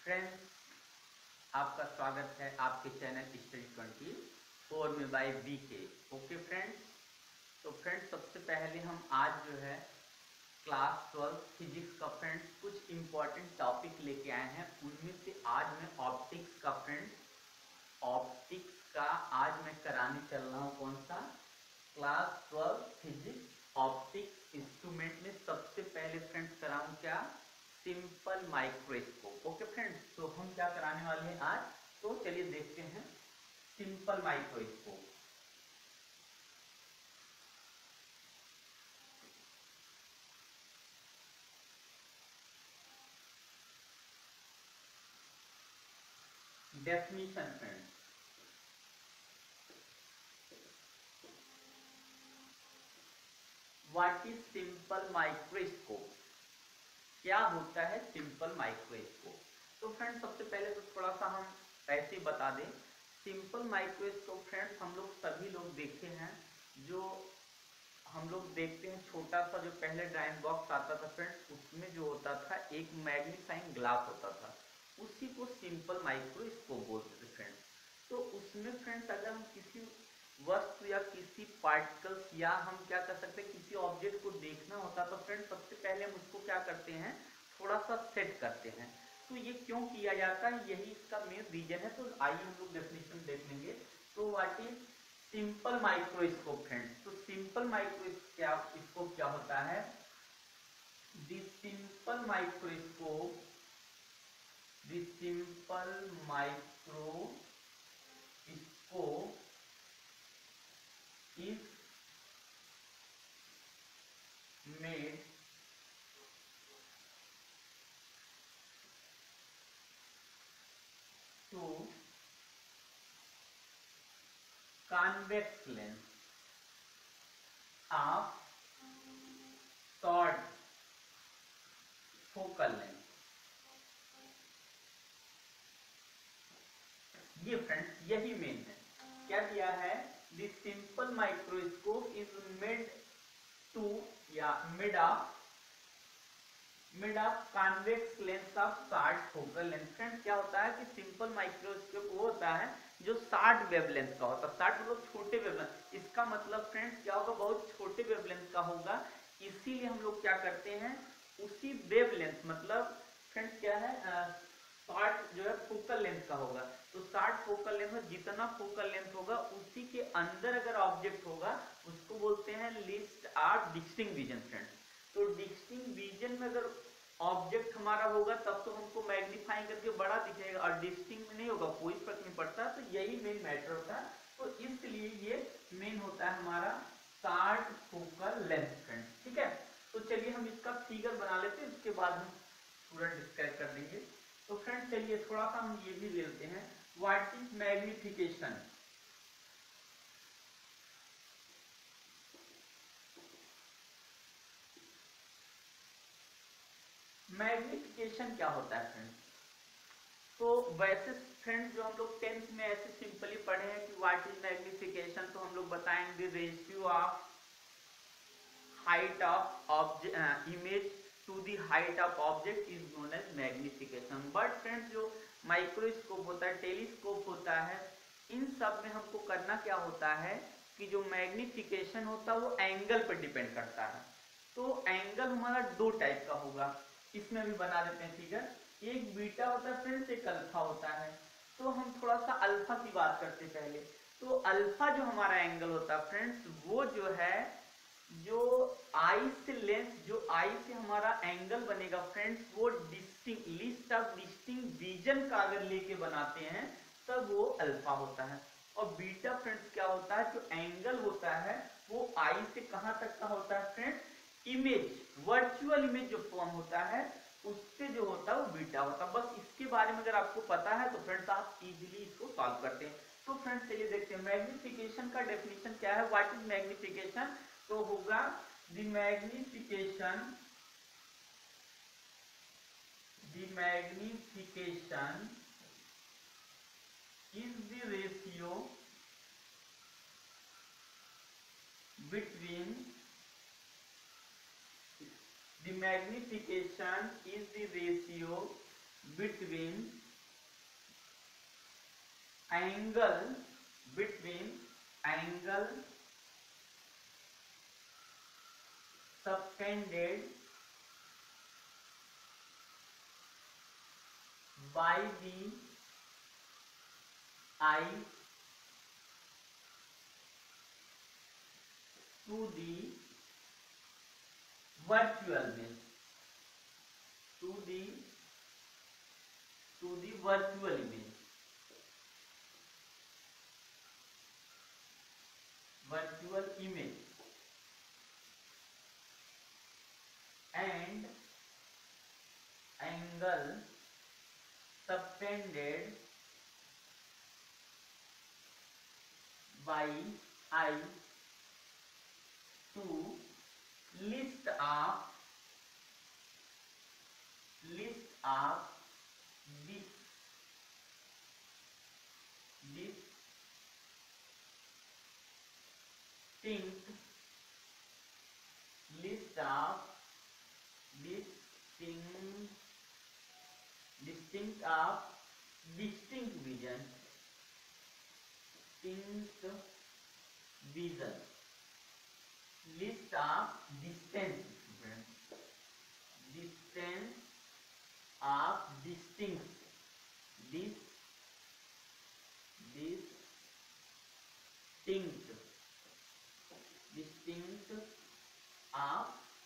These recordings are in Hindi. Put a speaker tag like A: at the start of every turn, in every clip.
A: फ्रेंड्स, आपका स्वागत है आपके चैनल Study 24 में बाय BK। ओके फ्रेंड्स, तो फ्रेंड्स सबसे पहले हम आज जो है क्लास 12 फिजिक्स का फ्रेंड्स कुछ इम्पोर्टेंट टॉपिक लेके आए हैं। उनमें से आज मैं ऑप्टिक्स का आज मैं कराने चल रहा हूँ। कौन सा? क्लास 12 फिजिक्स ऑप्टिक्स इंस्ट्रूमेंट में सबसे पहले फ्रेंड्स कराऊँ क्या? Simple microscope. ओके फ्रेंड्स, तो हम क्या कराने वाले हैं आज? तो चलिए देखते हैं simple microscope. Definition friends, what is simple microscope? क्या होता है सिंपल माइक्रोस्कोप? तो फ्रेंड्स सबसे पहले तो थोड़ा सा हम ऐसे बता दें। सिंपल माइक्रोस्कोप फ्रेंड्स हम लोग सभी लोग देखे हैं, जो हम लोग देखते हैं छोटा सा जो पहले ड्राइंग बॉक्स आता था फ्रेंड्स, उसमें जो होता था एक मैग्नीफाइंग ग्लास होता था, उसी को सिंपल माइक्रोस्कोप बोलते थे फ्रेंड्स। तो उसमें फ्रेंड्स अगर हम किसी वस्तु या किसी पार्टिकल्स या हम क्या कर सकते हैं, किसी ऑब्जेक्ट को देखना होता तो फ्रेंड्स सबसे पहले हम उसको क्या करते हैं, थोड़ा सा सेट करते हैं। तो ये क्यों किया जाता है, यही इसका मेन रीजन है। तो आइए हम लोग डेफिनेशन देख लेंगे। तो what is simple microscope friends? तो सिंपल माइक्रोस्कोप क्या होता है? The simple microscope is made to convex lens of short focal length। ये फ्रेंड्स यही मेन है। क्या दिया है? The simple microscope is made to या made of convex lens of short focal length. Friends क्या होता है कि सिंपल माइक्रोस्कोप वो होता है जो शॉर्ट वेवलेंथ का होता है। शॉर्ट मतलब छोटे वेवलेंथ। इसका मतलब फ्रेंड्स क्या होगा, बहुत छोटे वेवलेंथ का होगा। इसीलिए हम लोग क्या करते हैं, उसी वेवलेंथ मतलब फ्रेंड्स क्या है, शॉर्ट जो है फोकल लेंथ का होगा। तो शॉर्ट फोकल लेंथ में जितना फोकल लेंथ होगा उसी के अंदर अगर ऑब्जेक्ट होगा उसको बोलते हैं least of distinct vision friends. तो डिस्टिंक्ट विजन में अगर ऑब्जेक्ट हमारा होगा तब तो हमको मैग्नीफाई करके बड़ा दिखेगा, और डिस्टिंक्ट में नहीं होगा कोई फर्क नहीं पड़ता। तो यही मेन मैटर होता है। तो इसलिए ये मेन होता है हमारा शॉर्ट फोकल लेंथ फ्रेंड्स। ठीक है, तो चलिए हम इसका फिगर बना लेते हैं, उसके बाद हम पूरा डिस्क्राइब कर देंगे। तो फ्रेंड्स चलिए थोड़ा सा हम ये भी ले लेते हैं, व्हाट इज मैग्निफिकेशन? मैग्निफिकेशन क्या होता है फ्रेंड्स? तो वैसे फ्रेंड्स जो हम लोग 10th में ऐसे सिंपली पढ़े हैं कि व्हाट इज मैग्निफिकेशन, तो हम लोग बताएंगे ratio of height of image to the height of object is known as magnification. But friends जो माइक्रोस्कोप होता है, टेलीस्कोप होता है, इन सब में हमको करना क्या होता है कि जो मैग्निफिकेशन होता है वो एंगल पर डिपेंड करता है। तो एंगल हमारा दो टाइप का होगा, इसमें भी बना देते हैं फिगर। एक बीटा होता है फ्रेंड्स, एक अल्फा होता है। तो हम थोड़ा सा अल्फा की बात करते हैं पहले। तो अल्फा जो हमारा एंगल होता है फ्रेंड्स, वो जो है जो आई से लेंथ, जो आई से हमारा एंगल बनेगा फ्रेंड्स, वो distinct least of distinct vision का अगर लेके बनाते हैं तब वो अल्फा होता है। और बीटा फ्रेंड्स क्या होता है, जो एंगल होता है वो आई से कहां तक का होता है फ्रेंड्स, इमेज वर्चुअल इमेज जो फॉर्म होता है उससे जो होता है वो बीटा होता है। बस इसके बारे में अगर आपको पता है तो फ्रेंड्स आप इजीली इसको सॉल्व करते हैं। तो फ्रेंड्स चलिए देखते हैं मैग्निफिकेशन का डेफिनेशन क्या है। What is magnification? तो होगा the magnification is the ratio between the magnification is the ratio between angle subtended by the eye to the virtual image, to the virtual image, and angle subtended by eye to list of distinct vision, list of distance of distinct of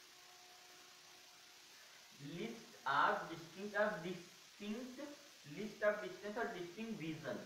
A: distance और distinct vision।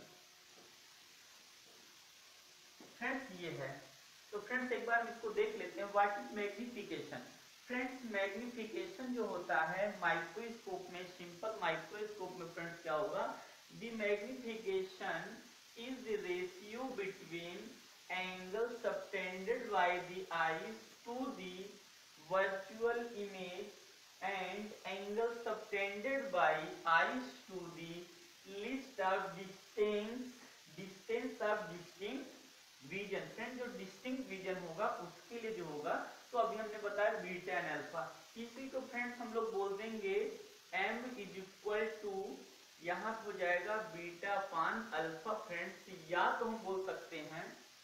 A: फ्रेंड्स ये है। तो फ्रेंड्स एक बार इसको देख लेते हैं, what is magnification. Friends magnification जो होता है माइक्रोस्कोप में, सिंपल माइक्रोस्कोप में फ्रेंड्स क्या होगा, the magnification is the ratio between angle subtended by the eyes to the virtual image and angle subtended by eyes to the list of distance of distinct vision। Friend जो डिस्टिंक्ट विजन होगा उसके लिए जो होगा, तो अभी हमने बताया बीटा एंड अल्फा, इसी को फ्रेंड्स हम लोग बोल देंगे m इज इक्वल टू, यहाँ हो जाएगा बीटा अपान अल्फा। फ्रेंड्स या तो हम बोल सकते हैं,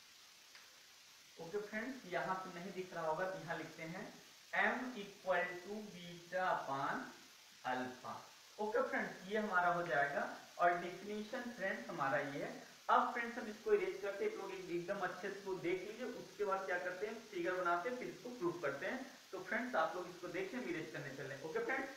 A: ओके फ्रेंड्स यहाँ पे नहीं दिख रहा होगा, यहाँ लिखते हैं m equal to beta upon alpha. Okay friends ये हमारा हो जाएगा, और डिफिनीशन फ्रेंड्स हमारा ये है। अब फ्रेंड्स हम इसको इरेज करते हैं, लोग एकदम अच्छे से इसको देख लीजिए, उसके बाद क्या करते हैं, फिगर बनाते हैं, फिर इसको प्रूफ करते हैं। तो फ्रेंड्स आप लोग इसको देखें, इरेज करने चले। ओके फ्रेंड्स,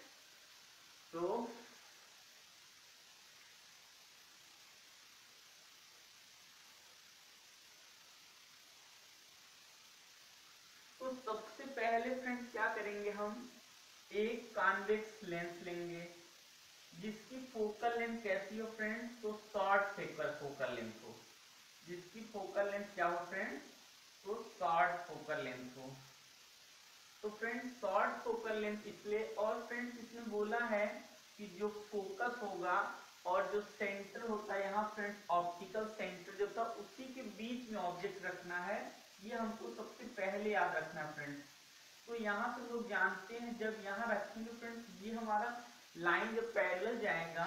A: तो सबसे पहले फ्रेंड्स क्या करेंगे, हम एक कॉन्वेक्स लेंस लेंगे जिसकी फोकल लेंथ कैसी हो फ्रेंड्स, तो शॉर्ट फोकल लेंथ हो, जिसकी फोकल लेंथ क्या हो फ्रेंड्स, तो शॉर्ट फोकल लेंथ हो। तो फ्रेंड्स शॉर्ट फोकल लेंथ इसलिए, और फ्रेंड्स इसमें बोला है कि जो फोकस होगा और जो सेंटर होता है यहाँ फ्रेंड्स, ऑप्टिकल सेंटर जो था उसी के बीच में ऑब्जेक्ट रखना है, ये हमको सबसे पहले याद रखना है फ्रेंड्स। तो यहाँ से लोग जानते हैं जब यहाँ रखेंगे फ्रेंड्स, ये हमारा लाइन जब पैरेलल जाएगा,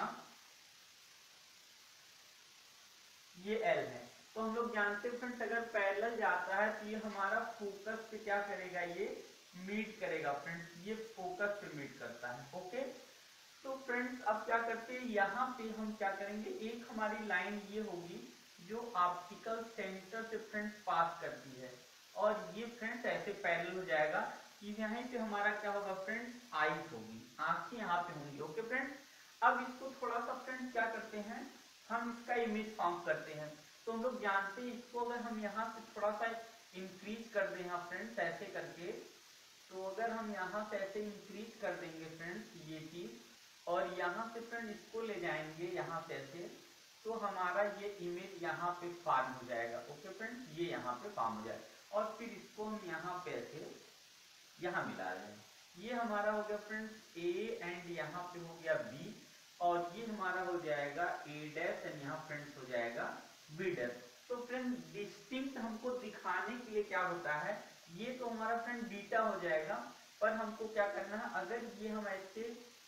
A: ये L है, तो हम लोग जानते हैं फ्रेंड्स अगर पैरेलल जाता है तो ये हमारा फोकस पे क्या करेगा, ये मीट करेगा फ्रेंड्स, ये फोकस पे मीट करता है। ओके, तो फ्रेंड्स अब क्या करते हैं, यहाँ पे हम क्या करेंगे, एक हमारी लाइन ये होगी जो ऑप्टिकल सेंटर से फ्रेंड्स पास करती है, और ये फ्रेंड्स ऐसे पैरेलल हो जाएगा कि यहाँ पे हमारा क्या होगा फ्रेंड्स, आईज होगी, आंखें यहाँ पे होंगी। ओके फ्रेंड्स, अब इसको थोड़ा सा फ्रेंड्स क्या करते हैं, हम इसका इमेज फॉर्म करते हैं। तो हम लोग जानते हैं इसको अगर हम यहाँ से थोड़ा सा इंक्रीज कर दें यहाँ फ्रेंड्स ऐसे करके, तो अगर हम यहाँ से ऐसे इंक्रीज कर देंगे फ्रेंड्स ये चीज, और यहाँ से फ्रेंड इसको ले जाएंगे यहाँ से ऐसे, तो हमारा ये इमेज यहाँ पे फॉर्म हो जाएगा। ओके फ्रेंड्स, ये यहाँ पे फॉर्म हो जाएगा, और फिर इसको हम यहाँ पे ऐसे यहाँ मिला रहे हैं, ये हमारा हो गया फ्रेंड्स A एंड यहाँ पे हो गया B, और ये हमारा हो जाएगा A डैश एंड यहाँ फ्रेंड्स हो जाएगा B डैश। तो फ्रेंड डिस्टिंक्ट हमको दिखाने के लिए क्या होता है, ये तो हमारा फ्रेंड बीटा हो जाएगा, पर हमको क्या करना है, अगर ये हम ऐसे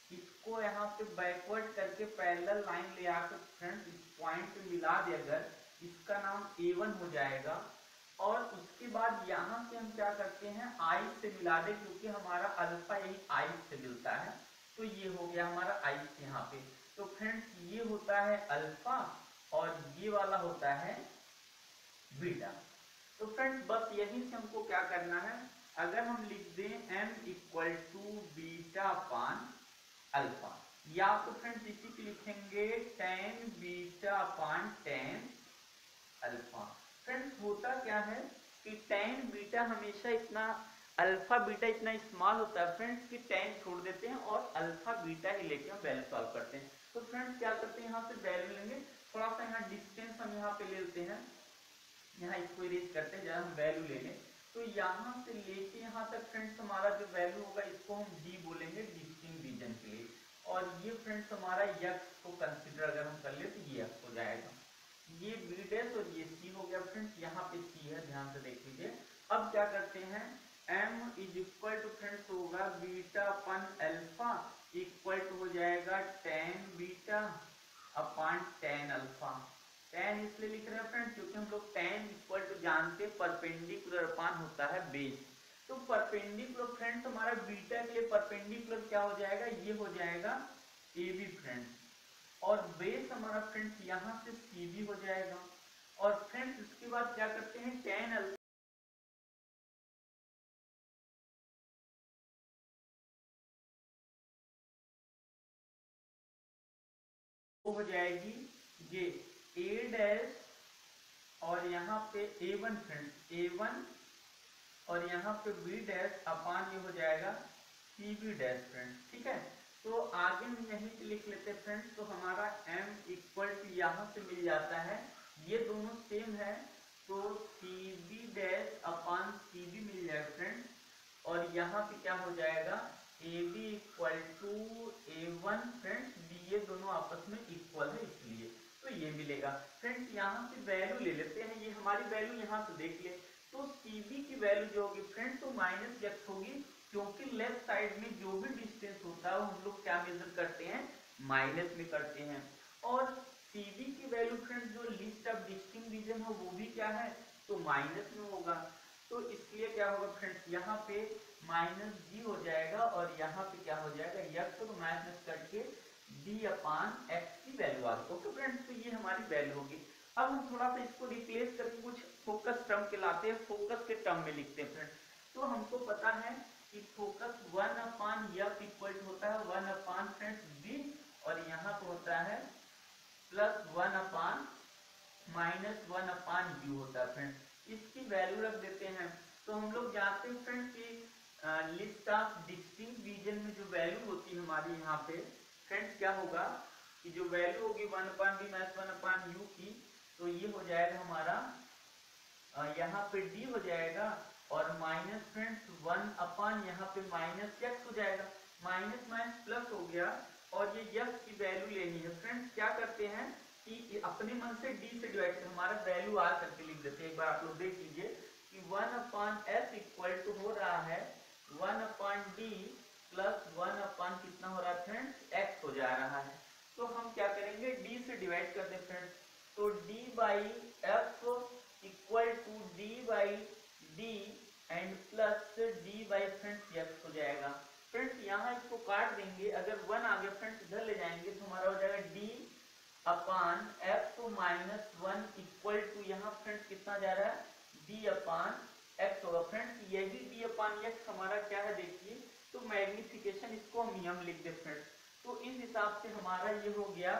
A: इसको यहाँ पे बैकवर्ड करके पैरेलल लाइन ले आकर फ्रेंड्स इस पॉइंट पे मिला दे, अगर इसका नाम A1 हो जाएगा। और उसके बाद यहाँ से हम क्या करते हैं, I से मिला दे, क्योंकि हमारा अल्फा यही I से मिलता है, तो ये हो गया हमारा I यहाँ पे। तो फ्रेंड्स ये होता है अल्फा और ये वाला होता है बीटा। तो फ्रेंड्स बस यही से हमको क्या करना है, अगर हम लिख दें m equal to beta upon alpha, या तो फ्रेंड्स इसी को लिखेंगे tan beta upon tan alpha. Friends होता क्या है कि tan बीटा हमेशा इतना, अल्फा बीटा इतना स्मॉल होता है फ्रेंड्स कि tan छोड़ देते हैं और अल्फा बीटा ही लेके हम वैल्यू सॉल्व करते हैं। तो फ्रेंड्स क्या करते हैं, यहाँ से वैल्यू लेंगे, थोड़ा सा यहाँ डिस्टेंस हम यहाँ पे ले लेते हैं, यहाँ इसको इरेज करते हैं, जब हम वैल्यू ले लें तो यहाँ से लेके यहाँ तक फ्रेंड्स हमारा जो वैल्यू होगा इसको हम d बोलेंगे डिस्टिंक्ट रीजन के लिए। और ये फ्रेंड्स हमारा x को कंसीडर अगर हम कर ले तो ये x हो जाएगा, ये b डैश और ये c हो गया फ्रेंड्स, यहाँ पे c है, ध्यान से देख लीजिए। अब क्या करते हैं, m is equal to friends होगा beta upon alpha equal to हो जाएगा tan beta upon tan alpha. tan इसलिए लिख रहे हैं फ्रेंड्स क्योंकि हम लोग tan इक्वल टू जानते हैं परपेंडिकुलर अपान होता है बेस। तो परपेंडिकुलर फ्रेंड्स हमारा बीटा के लिए परपेंडिकुलर क्या हो जाएगा, ये हो जाएगा AB फ्रेंड्स, और बेस हमारा फ्रेंड्स यहाँ से CB हो जाएगा। और फ्रेंड्स इसके बाद क्या करते हैं, tan अल्फा हो जाएगी ये A डैश और यहाँ पे A1 फ्रेंड्स A1 और यहाँ पे B डैश अपान ये हो जाएगा CB डैश फ्रेंड्स, ठीक है। तो आगे हम यहीं से लिख लेते हैं फ्रेंड्स, तो हमारा m इक्वल टू यहाँ से मिल जाता है, ये दोनों सेम है तो CB डैश अपान CB मिल जाएगा फ्रेंड्स। और यहाँ पे क्या हो जाएगा, AB equal to A1 friends, ये दोनों आपस में इक्वल है इसलिए तो ये मिलेगा। फ्रेंड्स यहाँ से वैल्यू ले लेते हैं, ये हमारी वैल्यू यहाँ से देख ले, तो CB की वैल्यू जो होगी फ्रेंड्स तो माइनस x होगी, क्योंकि लेफ्ट साइड में जो भी डिस्टेंस होता है हम लोग क्या मेजर करते हैं, माइनस में करते हैं। और CB की वैल्यू फ्रेंड्स जो लिस्ट ऑफ डिस्टिंक्ट रीजन हो वो भी क्या है, तो माइनस में होगा। तो इसलिए क्या होगा फ्रेंड्स, यहाँ पे माइनस g हो जाएगा और यहाँ पे क्या हो जाएगा x, तो माइनस करके d अपान x की वैल्यू आ गई। ओके फ्रेंड्स, तो ये हमारी वैल्यू होगी। अब हम थोड़ा सा इसको रिप्लेस करके कुछ फोकस टर्म के लाते हैं, फोकस के टर्म में लिखते हैं फ्रेंड्स। तो हमको पता है कि फोकस 1 अपान f इक्वल होता है 1 अपान फ्रेंड्स b, और यहाँ पे होता है plus 1 upon minus 1 upon u होता है फ्रेंड्स। इसकी वैल्यू रख देते हैं। तो हम लोग जानते हैं फ्रेंड्स की लिस्ट ऑफ डिस्टिंक्ट रीजन में जो वैल्यू होती है हमारी यहाँ पे फ्रेंड्स क्या होगा कि जो वैल्यू होगी 1 upon b minus 1 upon u की, तो ये हो जाएगा हमारा यहाँ पे d हो जाएगा और माइनस फ्रेंड्स 1 अपान यहाँ पे माइनस x हो जाएगा, माइनस माइनस प्लस हो गया। और ये x की वैल्यू लेनी है फ्रेंड्स, क्या करते हैं कि अपने मन से d से डिवाइड कर हमारा वैल्यू r करके लिख देते हैं। एक बार आप लोग देख लीजिए कि 1 अपान f इक्वल टू हो रहा है 1 अपान d प्लस 1 अपान कितना हो रहा है फ्रेंड्स, x हो जा रहा है। तो हम क्या करेंगे, d से डिवाइड कर दें फ्रेंड्स, तो d by f equal to d by d and plus d by friends x हो जाएगा। फ्रेंड्स यहाँ इसको काट देंगे, अगर 1 आ गया फ्रेंड्स इधर ले जाएंगे तो हमारा हो जाएगा d upon f minus 1 equal to यहाँ फ्रेंड्स कितना जा रहा है, d अपान x होगा। फ्रेंड्स यही d अपान x हमारा क्या है देखिए, तो मैग्निफिकेशन इसको हम नियम लिख दे फ्रेंड्स। तो इस हिसाब से हमारा ये हो गया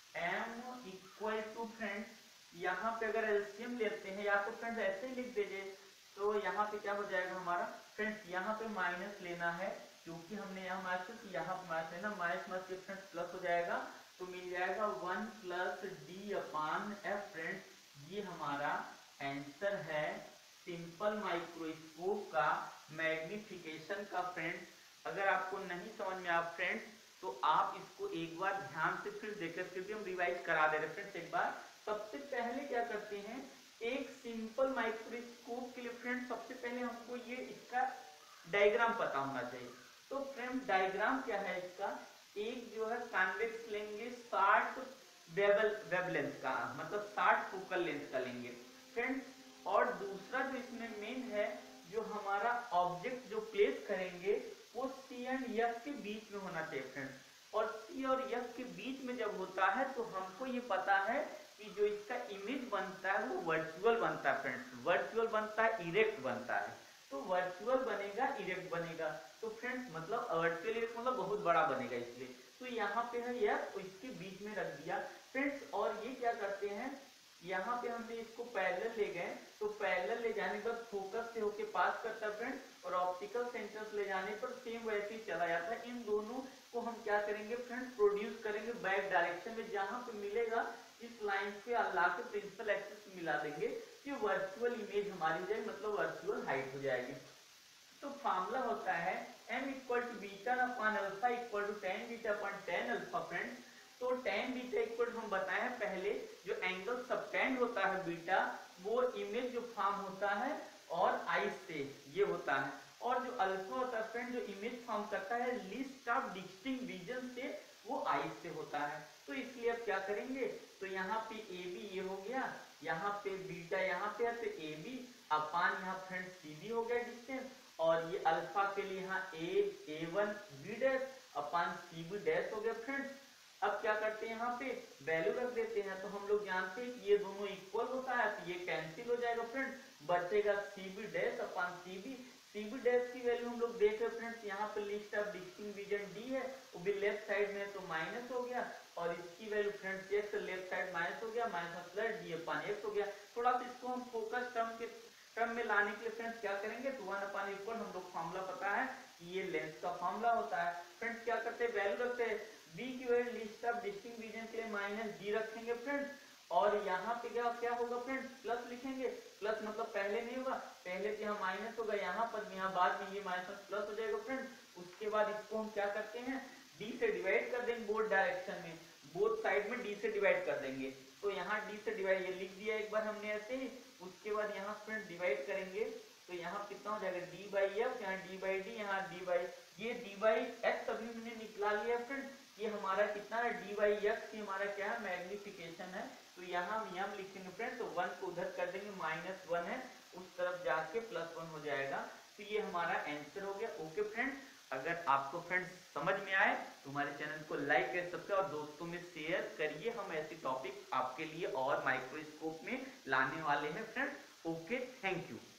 A: m इक्वल टू फ्रेंड्स, यहाँ पे अगर एलसीएम लेते हैं या तो फ्रेंड्स ऐसे ही लिख दीजिए, तो यहाँ पे क्या हो जाएगा हमारा फ्रेंड्स, यहाँ पे माइनस लेना है क्योंकि हमने यहाँ माइनस, यहाँ पे माइनस लेना, माइनस माइनस फ्रेंड्स प्लस हो जाएगा, तो मिल जाएगा 1 plus d upon f friends. ये हमारा आंसर है सिंपल माइक्रोस्कोप का मैग्निफिकेशन का फ्रेंड्स। अगर आपको नहीं समझ में आ फ्रेंड्स तो आप इसको एक बार ध्यान से फिर देखकर फिर भी हम रिवाइज करा दे रहे फ्रेंड्स एक बार। सबसे पहले क्या करते हैं, एक सिंपल माइक्रोस्कोप के लिए फ्रेंड्स सबसे पहले हमको ये इसका डायग्राम पता होना चाहिए। तो फ्रेंड डायग्राम क्या है इसका, एक जो है कॉन्वेक्स लेंगे 60 वेवलेंथ का, मतलब 60 फोकल लेंथ का लेंगे फ्रेंड्स। और दूसरा जो इसमें मेन है, जो हमारा ऑब्जेक्ट जो प्लेस करेंगे वो सी एंड एफ के बीच में होना चाहिए फ्रेंड्स। और सी और एफ के बीच में जब होता है तो हमको ये पता है कि जो इसका इमेज बनता है वो वर्चुअल बनता है फ्रेंड्स, वर्चुअल बनता है, इरेक्ट बनता है। तो वर्चुअल बनेगा, इरेक्ट बनेगा। तो फ्रेंड्स मतलब वर्चुअल इरेक्ट मतलब बहुत बड़ा बनेगा, इसलिए तो यहाँ पे है यह, तो इसके बीच में रख दिया फ्रेंड्स। और ये क्या करते हैं, यहाँ पे हमने इसको पैरेलल ले गए, तो पैरेलल ले जाने के बाद फोकस से होके पास करता है फ्रेंड्स, और ऑप्टिकल सेंटर ले जाने पर सेम वैसे ही चला जाता है। इन दोनों को हम क्या करेंगे फ्रेंड्स, प्रोड्यूस करेंगे बैक डायरेक्शन में, जहां पे मिलेगा इस लाइन पे अल्लाह के प्रिंसिपल एक्सिस मिला देंगे कि वर्चुअल इमेज हमारी जाए, मतलब वर्चुअल हाइट हो जाएगी। तो फार्मूला होता है m equal to beta upon alpha equal to tan beta upon tan alpha friends. तो tan बीटा इक्वल हम बताए हैं पहले, जो एंगल सबटेंड होता है बीटा, वो इमेज जो फॉर्म होता है और आई से ये होता है। और जो अल्फा होता है फ्रेंड, जो इमेज फॉर्म करता है लिस्ट ऑफ डिस्टिंक्ट रीजन से, वो आई से होता है। तो इसलिए अब क्या करेंगे, तो यहाँ पे ए बी ये हो गया, यहाँ पे बीटा यहाँ पे है तो ए बी अपान यहाँ फ्रेंड सी बी हो गया डिस्टेंस, और ये अल्फा के लिए यहाँ A one B dash upon C B dash हो गया फ्रेंड्स। अब क्या करते हैं, यहाँ पे वैल्यू रख देते हैं। तो हम लोग जानते हैं कि ये दोनों इक्वल होता है, तो ये कैंसिल हो जाएगा फ्रेंड्स, बचेगा C B dash upon C B. C B dash की वैल्यू हम लोग देख रहे हैं फ्रेंड्स, यहाँ पे least of distinct region D है, वो भी लेफ्ट साइड में तो माइनस हो गया, और इसकी value friends x, left side minus हो गया, minus plus d upon x हो गया। थोड़ा सा इसको हम फोकस टर्म में लाने के लिए फ्रेंड्स क्या करेंगे, तो 1 अपान इक्वल हम लोग फॉर्मूला पता है कि ये लेंथ का फॉर्मूला होता है फ्रेंड्स। क्या करते हैं, वैल्यू रखते हैं, बी की value least of distinct region के लिए माइनस डी रखेंगे फ्रेंड्स, और यहाँ पे क्या होगा फ्रेंड्स, प्लस लिखेंगे। प्लस मतलब पहले नहीं होगा, पहले तो यहाँ माइनस होगा, यहाँ पर यहाँ बाद में ये माइनस प्लस हो जाएगा फ्रेंड्स। उसके बाद इसको हम क्या करते हैं, डी से डिवाइड कर देंगे, बोथ डायरेक्शन में, बोथ साइड में डी से डिवाइड कर देंगे। तो यहाँ डी से डिवाइड ये लिख दिया एक बार हमने ऐसे ही। उसके बाद यहाँ फ्रेंड डिवाइड करेंगे, तो यहाँ कितना हो जाएगा, डी बाई एफ, यहाँ डी बाई डी, यहाँ डी बाई, ये डी बाई एक्स अभी हमने निकला लिया फ्रेंड। ये हमारा कितना है, डी बाई एक्स, ये हमारा क्या है, मैग्निफिकेशन है। तो यहाँ हम लिखेंगे फ्रेंड, तो 1 को उधर कर देंगे, -1 है, उस तरफ जाके +1 हो जाएगा। तो ये हमारा आंसर हो गया। ओके फ्रेंड्स, अगर आपको फ्रेंड्स समझ में आए तो हमारे चैनल को लाइक कर सकते हो और दोस्तों में शेयर करिए। हम ऐसे टॉपिक आपके लिए और माइक्रोस्कोप में लाने वाले हैं फ्रेंड्स। Okay, thank you.